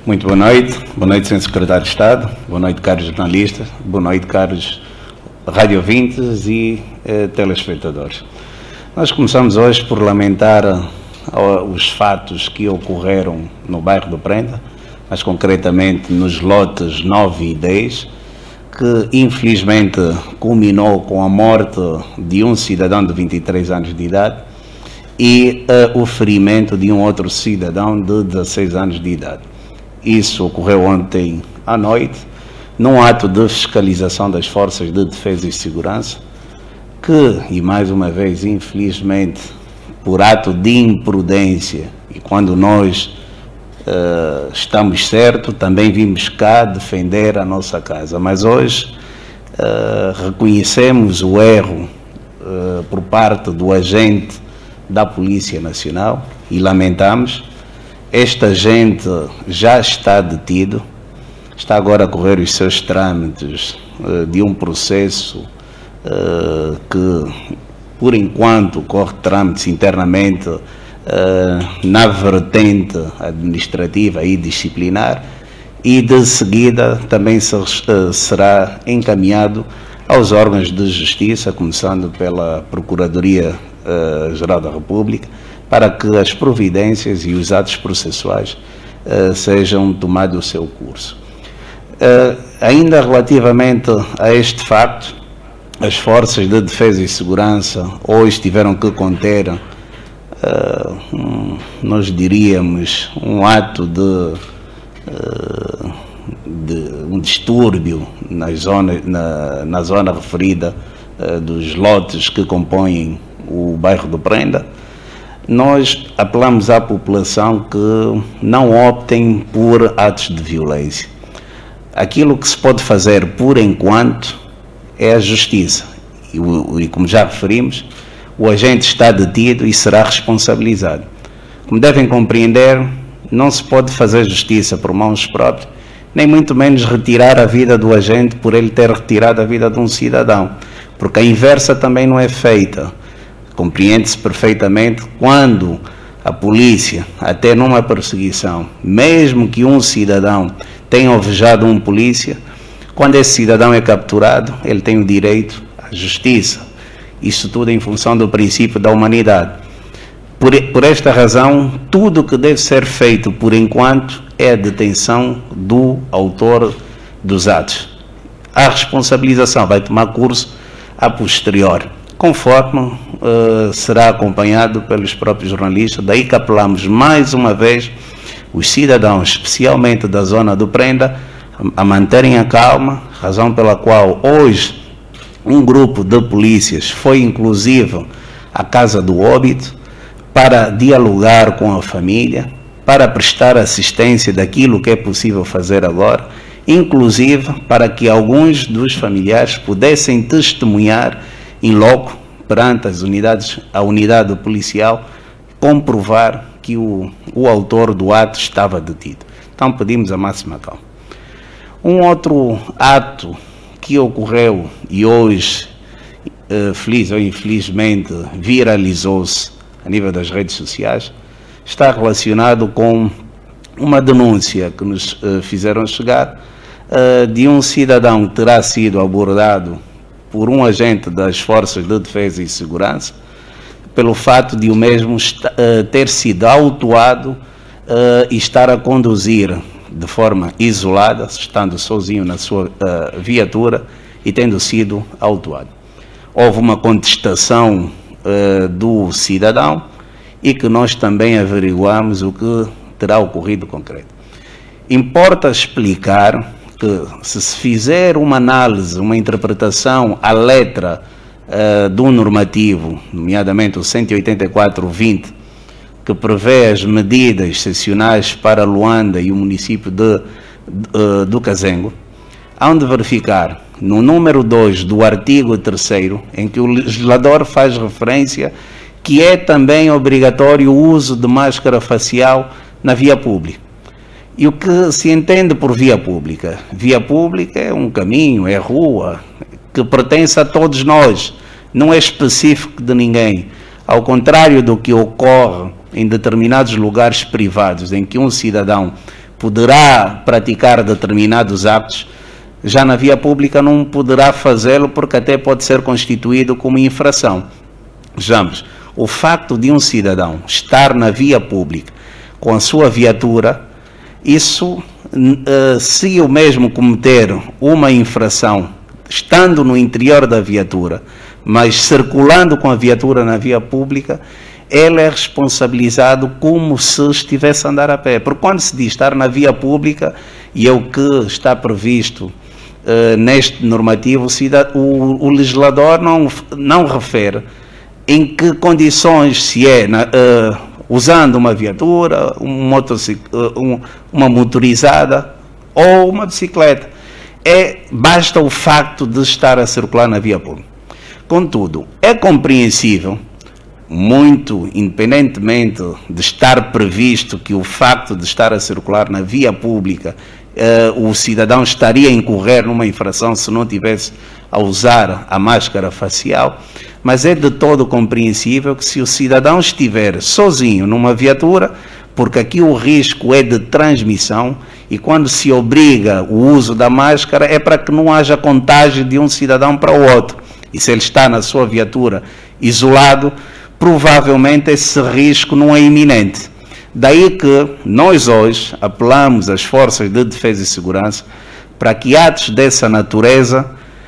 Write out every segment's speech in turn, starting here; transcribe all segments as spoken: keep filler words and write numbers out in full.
Muito boa noite. Boa noite, senhor Secretário de Estado. Boa noite, caros jornalistas. Boa noite, caros radiovintes e eh, telespectadores. Nós começamos hoje por lamentar uh, os fatos que ocorreram no bairro do Prenda, mas concretamente nos lotes nove e dez, que infelizmente culminou com a morte de um cidadão de vinte e três anos de idade e uh, o ferimento de um outro cidadão de dezesseis anos de idade. Isso ocorreu ontem à noite, num ato de fiscalização das forças de defesa e segurança, que, e mais uma vez, infelizmente, por ato de imprudência, e quando nós uh, estamos certos, também vimos cá defender a nossa casa. Mas hoje uh, reconhecemos o erro uh, por parte do agente da Polícia Nacional e lamentamos. Este agente já está detido, está agora a correr os seus trâmites uh, de um processo uh, que, por enquanto, corre trâmites internamente uh, na vertente administrativa e disciplinar, e de seguida também se, uh, será encaminhado aos órgãos de justiça, começando pela Procuradoria-Geral uh, da República, para que as providências e os atos processuais uh, sejam tomados o seu curso. Uh, ainda relativamente a este facto, as forças de defesa e segurança hoje tiveram que conter, uh, um, nós diríamos, um ato de, uh, de um distúrbio na zona, na, na zona referida uh, dos lotes que compõem o bairro do Prenda. Nós apelamos à população que não optem por atos de violência. Aquilo que se pode fazer por enquanto é a justiça. E, e como já referimos, o agente está detido e será responsabilizado. Como devem compreender, não se pode fazer justiça por mãos próprias, nem muito menos retirar a vida do agente por ele ter retirado a vida de um cidadão, porque a inversa também não é feita. Compreende-se perfeitamente quando a polícia, até numa perseguição, mesmo que um cidadão tenha alvejado um polícia, quando esse cidadão é capturado, ele tem o direito à justiça. Isso tudo em função do princípio da humanidade. Por, por esta razão, tudo o que deve ser feito por enquanto é a detenção do autor dos atos. A responsabilização vai tomar curso a posteriori, conforme uh, será acompanhado pelos próprios jornalistas. Daí que apelamos mais uma vez os cidadãos, especialmente da zona do Prenda, a manterem a calma, razão pela qual hoje um grupo de polícias foi inclusive à casa do óbito para dialogar com a família, para prestar assistência daquilo que é possível fazer agora, inclusive para que alguns dos familiares pudessem testemunhar em loco, perante as unidades, a unidade policial, comprovar que o, o autor do ato estava detido. Então pedimos a máxima calma. Um outro ato que ocorreu e hoje, eh, feliz ou infelizmente, viralizou-se a nível das redes sociais, está relacionado com uma denúncia que nos eh, fizeram chegar eh, de um cidadão que terá sido abordado por um agente das Forças de Defesa e Segurança, pelo fato de o mesmo uh, ter sido autuado uh, e estar a conduzir de forma isolada, estando sozinho na sua uh, viatura e tendo sido autuado. Houve uma contestação uh, do cidadão e que nós também averiguamos o que terá ocorrido concreto. Importa explicar que, se se fizer uma análise, uma interpretação à letra uh, do normativo, nomeadamente o cento e oitenta e quatro ponto vinte, que prevê as medidas excepcionais para Luanda e o município de, de, uh, do Cazengo, há de verificar no número dois do artigo terceiro, em que o legislador faz referência que é também obrigatório o uso de máscara facial na via pública. E o que se entende por via pública? Via pública é um caminho, é rua, que pertence a todos nós, não é específico de ninguém. Ao contrário do que ocorre em determinados lugares privados, em que um cidadão poderá praticar determinados atos, já na via pública não poderá fazê-lo porque até pode ser constituído como infração. Vejamos, o facto de um cidadão estar na via pública com a sua viatura, isso, uh, se o mesmo cometer uma infração estando no interior da viatura, mas circulando com a viatura na via pública, ele é responsabilizado como se estivesse a andar a pé. Porque quando se diz estar na via pública, e é o que está previsto uh, neste normativo, o, o legislador não, não refere em que condições se é, na, uh, usando uma viatura, um motocic, uh, um, uma motorizada ou uma bicicleta. É, basta o facto de estar a circular na via pública. Contudo, é compreensível, muito independentemente de estar previsto que o facto de estar a circular na via pública, uh, o cidadão estaria a incorrer numa infração se não tivesse a usar a máscara facial, mas é de todo compreensível que se o cidadão estiver sozinho numa viatura, porque aqui o risco é de transmissão, e quando se obriga o uso da máscara é para que não haja contágio de um cidadão para o outro. E se ele está na sua viatura isolado, provavelmente esse risco não é iminente. Daí que nós hoje apelamos às forças de defesa e segurança para que atos dessa natureza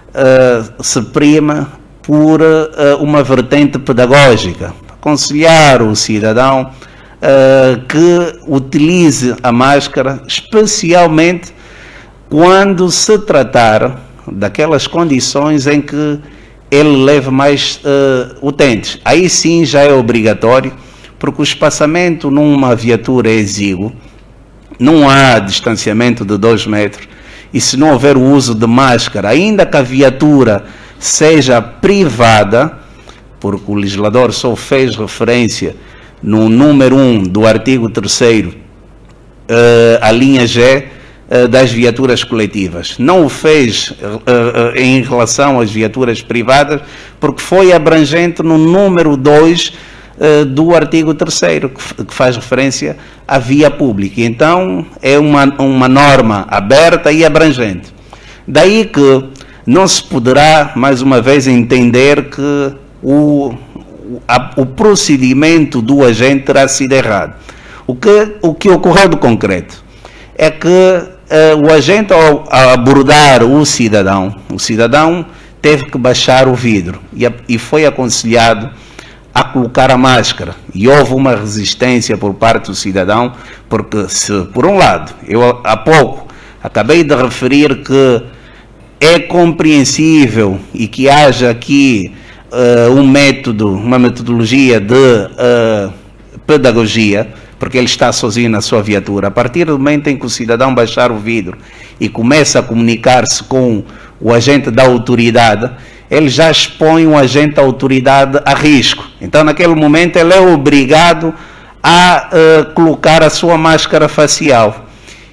uh, se prima por uh, uma vertente pedagógica, aconselhar o cidadão uh, que utilize a máscara, especialmente quando se tratar daquelas condições em que ele leve mais uh, utentes. Aí sim já é obrigatório, porque o espaçamento numa viatura é exíguo, não há distanciamento de dois metros, e se não houver o uso de máscara, ainda que a viatura seja privada, porque o legislador só fez referência no número um do artigo terceiro, uh, a linha G, uh, das viaturas coletivas. Não o fez uh, uh, em relação às viaturas privadas, porque foi abrangente no número dois uh, do artigo terceiro, que, que faz referência à via pública. Então, é uma, uma norma aberta e abrangente. Daí que não se poderá, mais uma vez, entender que o, a, o procedimento do agente terá sido errado. O que, o que ocorreu de concreto é que uh, o agente, ao, ao abordar o cidadão, o cidadão teve que baixar o vidro e, a, e foi aconselhado a colocar a máscara. E houve uma resistência por parte do cidadão, porque se, por um lado, eu há pouco acabei de referir que é compreensível e que haja aqui uh, um método, uma metodologia de uh, pedagogia, porque ele está sozinho na sua viatura. A partir do momento em que o cidadão baixar o vidro e começa a comunicar-se com o agente da autoridade, ele já expõe o agente da autoridade a risco. Então, naquele momento, ele é obrigado a uh, colocar a sua máscara facial.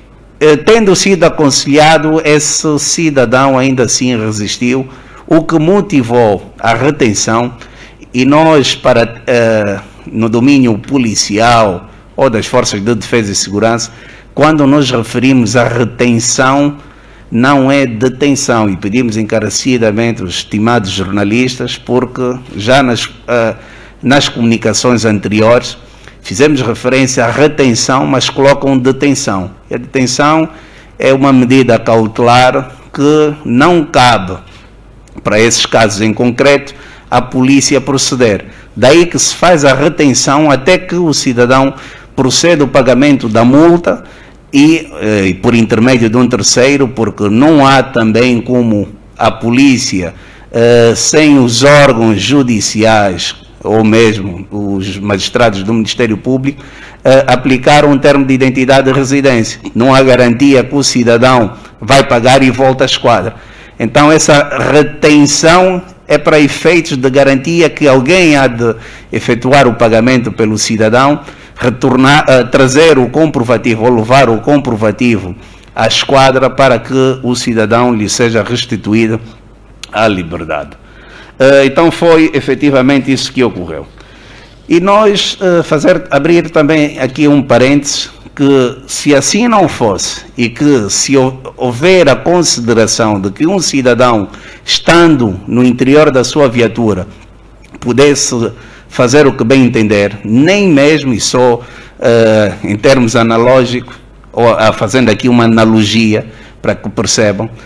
Tendo sido aconselhado, esse cidadão ainda assim resistiu, o que motivou a retenção, e nós, para, uh, no domínio policial ou das forças de defesa e segurança, quando nos referimos à retenção, não é detenção, e pedimos encarecidamente aos estimados jornalistas, porque já nas, uh, nas comunicações anteriores, fizemos referência à retenção, mas colocam detenção. E a detenção é uma medida cautelar que não cabe, para esses casos em concreto, a polícia proceder. Daí que se faz a retenção até que o cidadão proceda o pagamento da multa e, e por intermédio de um terceiro, porque não há também como a polícia, eh, sem os órgãos judiciais, ou mesmo os magistrados do Ministério Público, uh, aplicar um termo de identidade de residência. Não há garantia que o cidadão vai pagar e volta à esquadra. Então, essa retenção é para efeitos de garantia que alguém há de efetuar o pagamento pelo cidadão, retornar, uh, trazer o comprovativo ou levar o comprovativo à esquadra para que o cidadão lhe seja restituído à liberdade. Uh, então foi efetivamente isso que ocorreu. E nós uh, fazer, abrir também aqui um parênteses, que, se assim não fosse, e que se houver a consideração de que um cidadão, estando no interior da sua viatura, pudesse fazer o que bem entender, nem mesmo, e só uh, em termos analógicos, ou uh, fazendo aqui uma analogia para que percebam, uh,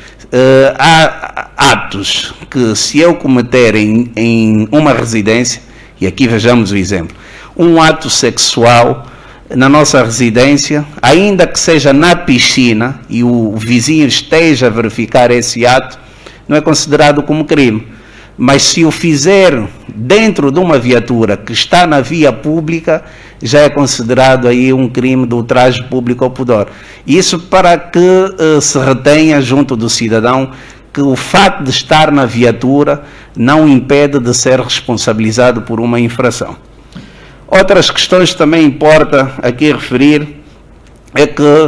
há atos que, se eu cometer em, em uma residência, e aqui vejamos o exemplo, um ato sexual na nossa residência, ainda que seja na piscina e o vizinho esteja a verificar esse ato, não é considerado como crime. Mas se o fizer dentro de uma viatura que está na via pública, já é considerado aí um crime de ultraje público ao pudor. Isso para que uh, se retenha junto do cidadão que o facto de estar na viatura não impede de ser responsabilizado por uma infração. Outras questões que também importa aqui referir é que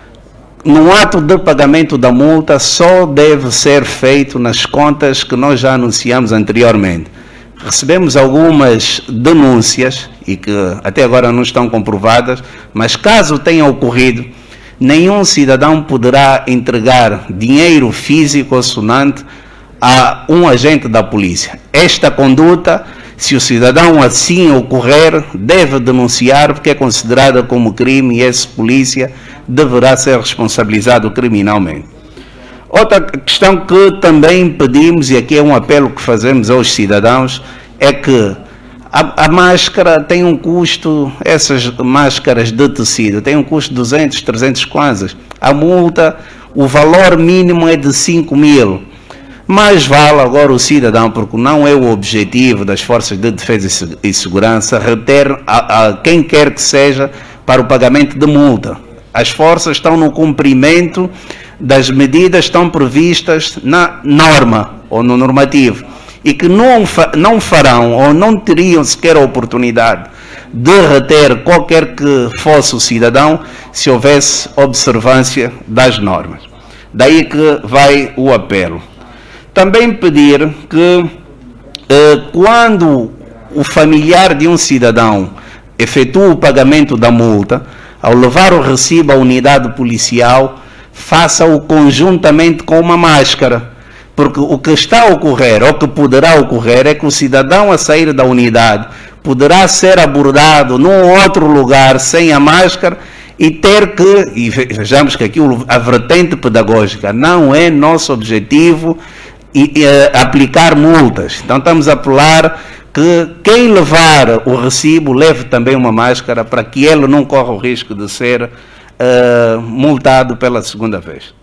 no ato de pagamento da multa só deve ser feito nas contas que nós já anunciamos anteriormente. Recebemos algumas denúncias, e que até agora não estão comprovadas, mas caso tenha ocorrido, nenhum cidadão poderá entregar dinheiro físico ou sonante a um agente da polícia. Esta conduta, se o cidadão assim ocorrer, deve denunciar, porque é considerada como crime e esse polícia deverá ser responsabilizado criminalmente. Outra questão que também pedimos, e aqui é um apelo que fazemos aos cidadãos, é que a, a máscara tem um custo, essas máscaras de tecido, tem um custo de duzentos, trezentos kwanzas. A multa, o valor mínimo é de cinco mil. Mais vale agora o cidadão, porque não é o objetivo das forças de defesa e segurança reter a, a quem quer que seja para o pagamento de multa. As forças estão no cumprimento das medidas que estão previstas na norma ou no normativo e que não, não farão ou não teriam sequer a oportunidade de reter qualquer que fosse o cidadão se houvesse observância das normas. Daí que vai o apelo. Também pedir que, eh, quando o familiar de um cidadão efetua o pagamento da multa, ao levar o recibo à unidade policial, faça-o conjuntamente com uma máscara. Porque o que está a ocorrer, ou que poderá ocorrer, é que o cidadão a sair da unidade poderá ser abordado num outro lugar sem a máscara e ter que, e vejamos que aqui a vertente pedagógica não é nosso objetivo, e, e, aplicar multas. Então estamos a apelar que quem levar o recibo leve também uma máscara para que ele não corra o risco de ser uh, multado pela segunda vez.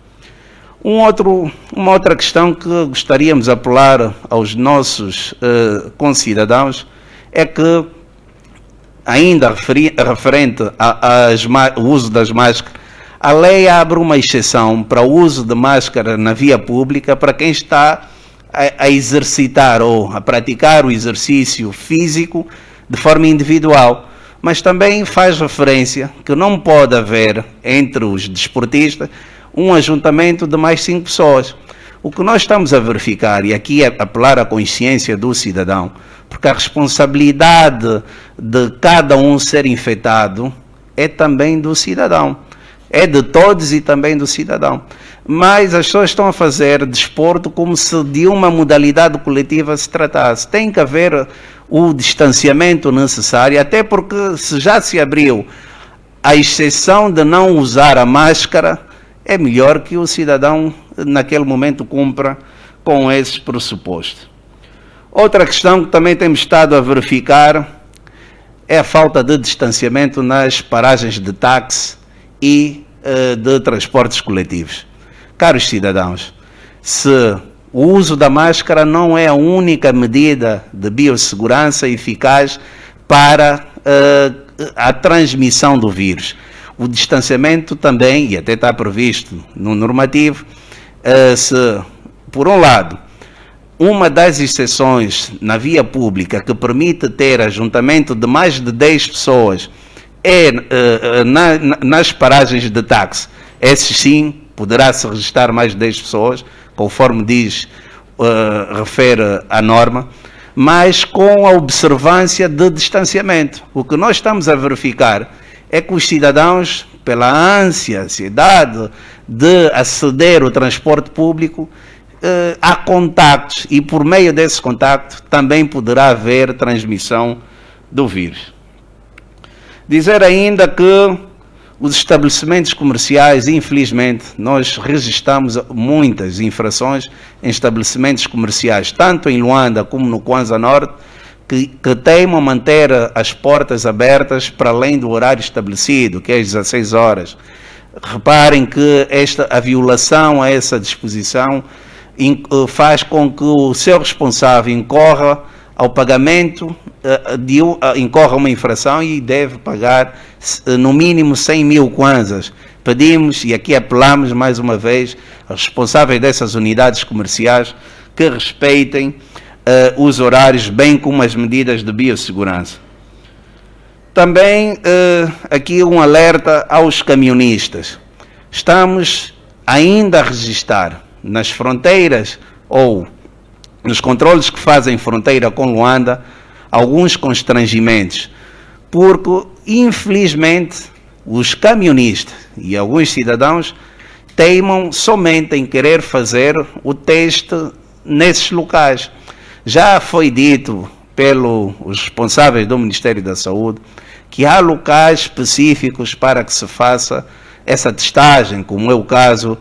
Um outro, uma outra questão que gostaríamos de apelar aos nossos uh, concidadãos é que, ainda referi, referente ao uso das máscaras, a lei abre uma exceção para o uso de máscara na via pública para quem está a, a exercitar ou a praticar o exercício físico de forma individual. Mas também faz referência que não pode haver entre os desportistas um ajuntamento de mais cinco pessoas. O que nós estamos a verificar, e aqui é apelar à consciência do cidadão, porque a responsabilidade de cada um ser infectado é também do cidadão. É de todos e também do cidadão. Mas as pessoas estão a fazer desporto como se de uma modalidade coletiva se tratasse. Tem que haver o distanciamento necessário, até porque se já se abriu a exceção de não usar a máscara, é melhor que o cidadão naquele momento cumpra com esse pressuposto. Outra questão que também temos estado a verificar é a falta de distanciamento nas paragens de táxi e uh, de transportes coletivos. Caros cidadãos, se o uso da máscara não é a única medida de biossegurança eficaz para uh, a transmissão do vírus, o distanciamento também, e até está previsto no normativo, uh, se, por um lado, uma das exceções na via pública que permite ter ajuntamento de mais de dez pessoas é uh, na, na, nas paragens de táxi. Esses sim, poderá-se registrar mais de dez pessoas, conforme diz, uh, refere a norma, mas com a observância de distanciamento. O que nós estamos a verificar é que os cidadãos pela ânsia, ansiedade de aceder ao transporte público, eh, há contactos e por meio desse contacto também poderá haver transmissão do vírus. Dizer ainda que os estabelecimentos comerciais, infelizmente, nós registramos muitas infrações em estabelecimentos comerciais, tanto em Luanda como no Kwanza Norte, que, que teimam manter as portas abertas para além do horário estabelecido, que é às dezasseis horas. Reparem que esta, a violação a essa disposição in, faz com que o seu responsável incorra ao pagamento, de, incorra uma infração e deve pagar no mínimo cem mil kwanzas. Pedimos, e aqui apelamos mais uma vez, aos responsáveis dessas unidades comerciais que respeitem uh, os horários, bem como as medidas de biossegurança. Também uh, aqui um alerta aos camionistas. Estamos ainda a registrar nas fronteiras ou nos controles que fazem fronteira com Luanda alguns constrangimentos, porque infelizmente os camionistas e alguns cidadãos teimam somente em querer fazer o teste nesses locais. Já foi dito pelos responsáveis do Ministério da Saúde que há locais específicos para que se faça essa testagem, como é o caso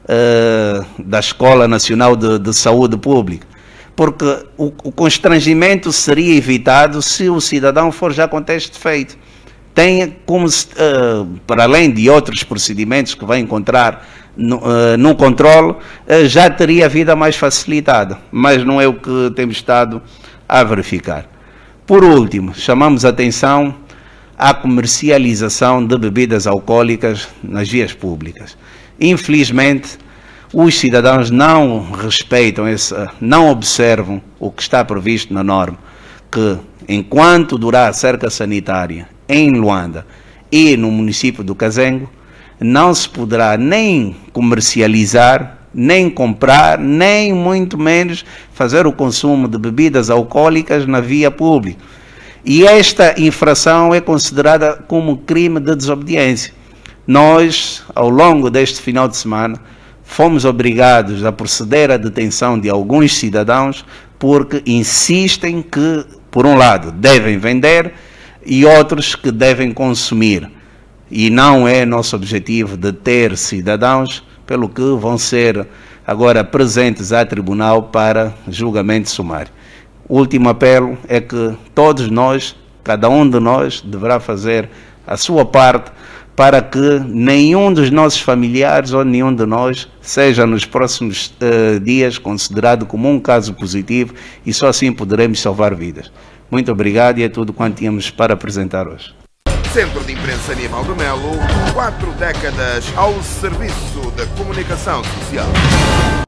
uh, da Escola Nacional de, de Saúde Pública, porque o, o constrangimento seria evitado se o cidadão for já com teste feito. Tem, como se, uh, para além de outros procedimentos que vai encontrar no, uh, no controle, uh, já teria a vida mais facilitada, mas não é o que temos estado a verificar. Por último, chamamos a atenção à comercialização de bebidas alcoólicas nas vias públicas. Infelizmente, os cidadãos não respeitam, essa, não observam o que está previsto na norma, que enquanto durar a cerca sanitária em Luanda e no município do Kazengo, não se poderá nem comercializar, nem comprar, nem muito menos fazer o consumo de bebidas alcoólicas na via pública. E esta infração é considerada como crime de desobediência. Nós, ao longo deste final de semana, fomos obrigados a proceder à detenção de alguns cidadãos porque insistem que, por um lado, devem vender e outros que devem consumir. E não é nosso objetivo deter cidadãos, pelo que vão ser agora presentes a tribunal para julgamento sumário. O último apelo é que todos nós, cada um de nós, deverá fazer a sua parte para que nenhum dos nossos familiares ou nenhum de nós seja nos próximos uh, dias considerado como um caso positivo e só assim poderemos salvar vidas. Muito obrigado e é tudo quanto tínhamos para apresentar hoje. Centro de Imprensa Aníbal de Melo, quatro décadas ao serviço da comunicação social.